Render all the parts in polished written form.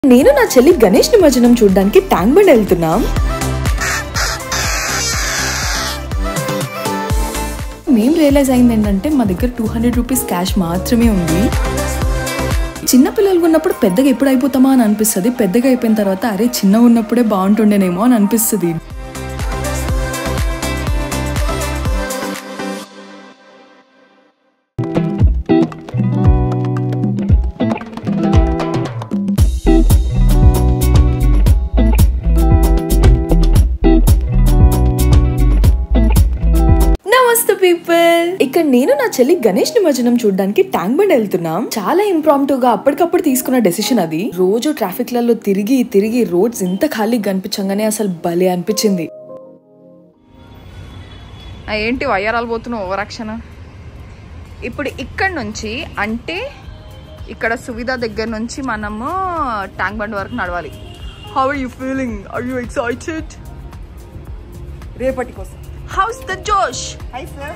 నేను నా చెల్లి గణేష్ నిమజ్జనం చూడడానికి ట్యాంక్ బండ్ వెళ్తున్నాం. మేము రియలైజ్ అయింది ఏంటంటే మా దగ్గర 200 రూపీస్ క్యాష్ మాత్రమే ఉంది. చిన్న పిల్లలు ఉన్నప్పుడు పెద్దగా ఎప్పుడు అయిపోతామా అని అనిపిస్తుంది. పెద్దగా అయిపోయిన తర్వాత అరే చిన్న ఉన్నప్పుడే బాగుంటుండేనేమో అని అనిపిస్తుంది. ఇక్కడ నేను నా చెల్లి గణేష్ నిమజ్జనం చూడడానికి ట్యాంక్ బండ్ వెళ్తున్నాం. చాలా ఇంప్రాంప్టుగా అప్పటికప్పుడు తీసుకున్న డెసిషన్ అది. రోజు ట్రాఫిక్ లలో తిరిగి తిరిగి రోడ్స్ ఇంత ఖాళీగా కనిపించగానే అసలు భలే అనిపించింది. ఏంటి వయ్యారాలు పోతున్నావు ఓవరాక్షన్. ఇప్పుడు ఇక్కడ నుంచి అంటే ఇక్కడ సువిధ దగ్గర నుంచి మనము ట్యాంక్ బండ్ వరకు నడవాలి. How are you feeling? Are you excited? రేపటి కోసం how's the josh. Hi sir,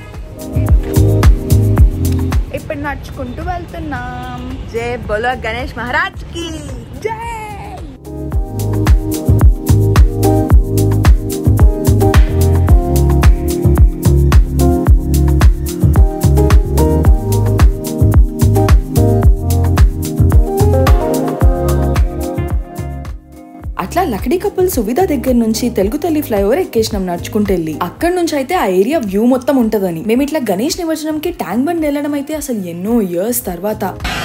ఇప్పుడు నడుచుకుంటూ వెళ్తున్నాం. జై బోలో గణేష్ మహారాజ్ కి జై. అట్లా లక్డీ కపుల్ సువిధ దగ్గర నుంచి తెలుగు తల్లి ఫ్లైఓవర్ ఎక్కేసినాం నడుచుకుంటూ వెళ్ళి. అక్కడ నుంచి అయితే ఆ ఏరియా వ్యూ మొత్తం ఉంటదని. మేము ఇట్లా గణేష్ నిమజ్జనంకి ట్యాంక్ బండ్ వెళ్ళడం అయితే అసలు ఎన్నో ఇయర్స్ తర్వాత.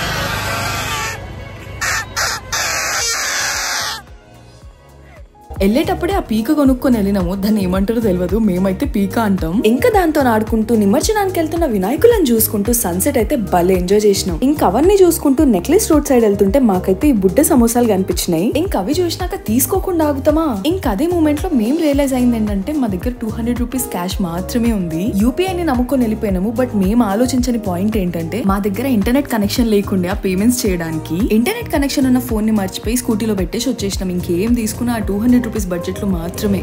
వెళ్ళేటప్పుడే ఆ పీక కొనుక్కొని వెళ్ళినాము. దాన్ని ఏమంటారో తెలియదు, మేమైతే పీక అంటాం. ఇంకా దాంతో ఆడుకుంటూ నిమజ్జనానికి వెళ్తున్న వినాయకులను చూసుకుంటూ సన్సెట్ అయితే భలే ఎంజాయ్ చేసినాం. ఇంకా అవన్నీ చూసుకుంటూ నెక్లెస్ రోడ్ సైడ్ వెళ్తుంటే మాకైతే ఈ బుడ్డ సమోసాలు కనిపించినాయి. ఇంకా అవి చూసినాక తీసుకోకుండా ఆగుతామా. ఇంకా అదే మూమెంట్ లో మేము రియలైజ్ అయింది ఏంటంటే మా దగ్గర 200 రూపీస్ క్యాష్ మాత్రమే ఉంది. యూపీఐని నమ్ముకొని వెళ్ళిపోయినాము. బట్ మేము ఆలోచించని పాయింట్ ఏంటంటే మా దగ్గర ఇంటర్నెట్ కనెక్షన్ లేకుండా పేమెంట్స్ చేయడానికి ఇంటర్నెట్ కనెక్షన్ ఉన్న ఫోన్ ని మర్చిపోయి స్కూటీలో పెట్టేసి వచ్చేసినాం. ఇంకేం తీసుకున్నా 200 రూపీస్ బడ్జెట్ లో మాత్రమే.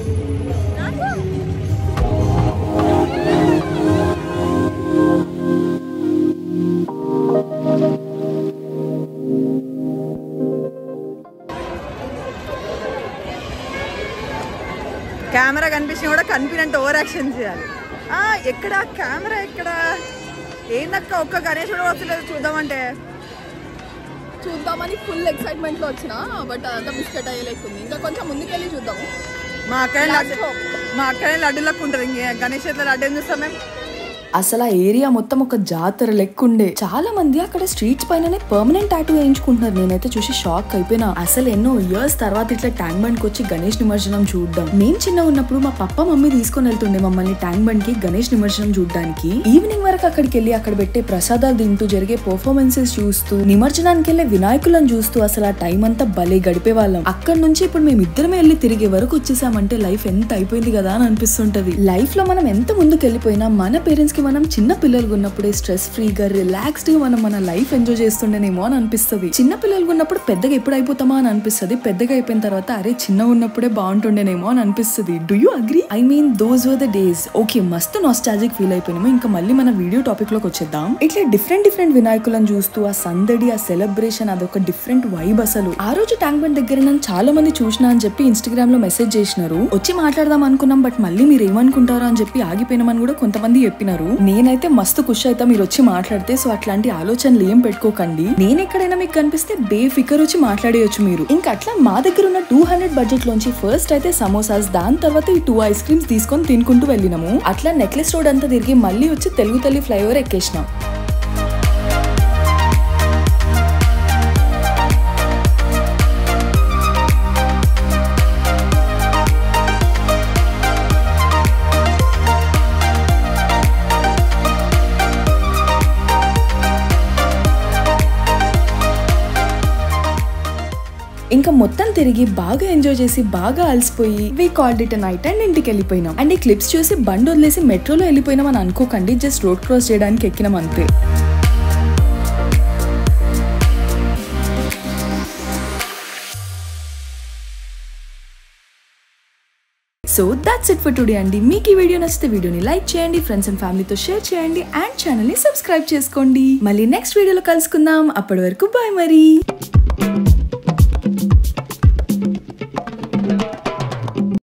కెమెరా కనిపించినా కూడా కనిపినంత ఓవర్ యాక్షన్ చేయాలి. ఎక్కడ కెమెరా ఎక్కడ? ఏందక్క ఒక్క గణేష్ కూడా వస్తలేదు చూద్దామని ఫుల్ ఎక్సైట్మెంట్ లో వచ్చిన. బట్ అంతా బిస్కెట్ అయ్యేలేకుంది. ఇంకా కొంచెం ముందుకెళ్ళి చూద్దాము. మా అక్కడే లడ్డు లెక్క ఉంటుంది. గణేష్ చేతిలో లడ్డు ఏం చూస్తాం మేము. అసలు ఆ ఏరియా మొత్తం ఒక జాతర లెక్కుండే. చాలా మంది అక్కడ స్ట్రీట్స్ పైననే పర్మనెంట్ టాటూ వేయించుకుంటున్నారు. నేనైతే చూసి షాక్ అయిపోయినా. అసలు ఎన్నో ఇయర్స్ తర్వాత ఇట్లా ట్యాంక్ బండ్ కి వచ్చి గణేష్ నిమజ్జనం చూడడం. మేము చిన్న ఉన్నప్పుడు మా పప్ప మమ్మీ తీసుకొని వెళ్తుండే మమ్మల్ని ట్యాంక్ బండ్ కి గణేష్ నిమజ్జనం చూడడానికి. ఈవినింగ్ వరకు అక్కడికి వెళ్ళి అక్కడ పెట్టే ప్రసాదాలు తింటూ జరిగే పర్ఫార్మెన్సెస్ చూస్తూ నిమజ్జనానికి వెళ్లే వినాయకులను చూస్తూ అసలు ఆ టైం అంతా భలే గడిపే వాళ్ళం. అక్కడ నుంచి ఇప్పుడు మేము ఇద్దరమే వెళ్ళి తిరిగే వరకు వచ్చేసామంటే లైఫ్ ఎంత అయిపోయింది కదా అని అనిపిస్తుంటది. లైఫ్ లో మనం ఎంత ముందుకు వెళ్ళిపోయినా మన పేరెంట్స్ మనం చిన్న పిల్లలు ఉన్నప్పుడే స్ట్రెస్ ఫ్రీగా రిలాక్స్డ్ గా మనం మన లైఫ్ ఎంజాయ్ చేస్తుండేనేమో అని అనిపిస్తుంది. చిన్న పిల్లలు ఉన్నప్పుడు పెద్దగా ఎప్పుడు అయిపోతామా అని అనిపిస్తుంది. పెద్దగా అయిపోయిన తర్వాత అరే చిన్న ఉన్నప్పుడే బాగుంటుండేనేమో అని అనిపిస్తుంది. Do you agree? I mean those were the days. Okay, మస్తు నాస్టాలజిక్ ఫీల్ అయిపోయినాము. ఇంకా మళ్ళీ మన వీడియో టాపిక్ లోకి వచ్చేద్దాం. ఇట్లా డిఫరెంట్ వినాయకులను చూస్తూ ఆ సందడి, ఆ సెలబ్రేషన్, అదొక డిఫరెంట్ వైబ్. అసలు ఆ రోజు ట్యాంక్ బండ్ దగ్గర నన్ను చాలా మంది చూసినా అని చెప్పి ఇన్స్టాగ్రామ్ లో మెసేజ్ చేసినారు. వచ్చి మాట్లాడదాం అనుకున్నాం. బట్ మళ్ళీ మీరు ఏమనుకుంటారో అని చెప్పి ఆగిపోయినామని కూడా కొంతమంది చెప్పినారు. నేనైతే మస్తు ఖుషి అయితే మీరు వచ్చి మాట్లాడితే. సో అట్లాంటి ఆలోచనలు ఏం పెట్టుకోకండి. నేను ఎక్కడైనా మీకు కనిపిస్తే బేఫికర్ వచ్చి మాట్లాడేయచ్చు మీరు. ఇంకా అట్లా మా దగ్గర ఉన్న 200 బడ్జెట్ లోంచి ఫస్ట్ అయితే సమోసాస్, దాని తర్వాత ఈ 2 ఐస్ క్రీమ్స్ తీసుకొని తినుకుంటూ వెళ్ళినాము. అట్లా నెక్లెస్ రోడ్ అంతా తిరిగి మళ్ళీ వచ్చి తెలుగు తల్లి ఫ్లైఓవర్ ఎక్కేసినాం. ఇంకా మొత్తం తిరిగి బాగా ఎంజాయ్ చేసి బాగా అలసిపోయి we called it night and ఇంటికి వెళ్ళిపోయినాం. అండ్ ఈ క్లిప్స్ చూసి బండి వదిలేసి మెట్రోలో వెళ్ళిపోయినాం అని అనుకోకండి. జస్ట్ రోడ్ క్రాస్ చేయడానికి ఎక్కినాం అంతే. So that's it for today అండి. మీకు ఈ వీడియో నచ్చితే వీడియోని లైక్ చేయండి, ఫ్రెండ్స్ అండ్ ఫ్యామిలీతో షేర్ చేయండి అండ్ ఛానల్ ని సబ్స్క్రైబ్ చేసుకోండి. మళ్ళీ నెక్స్ట్ వీడియోలో కలుసుకుందాం. అప్పటి వరకు బాయ్ మరి.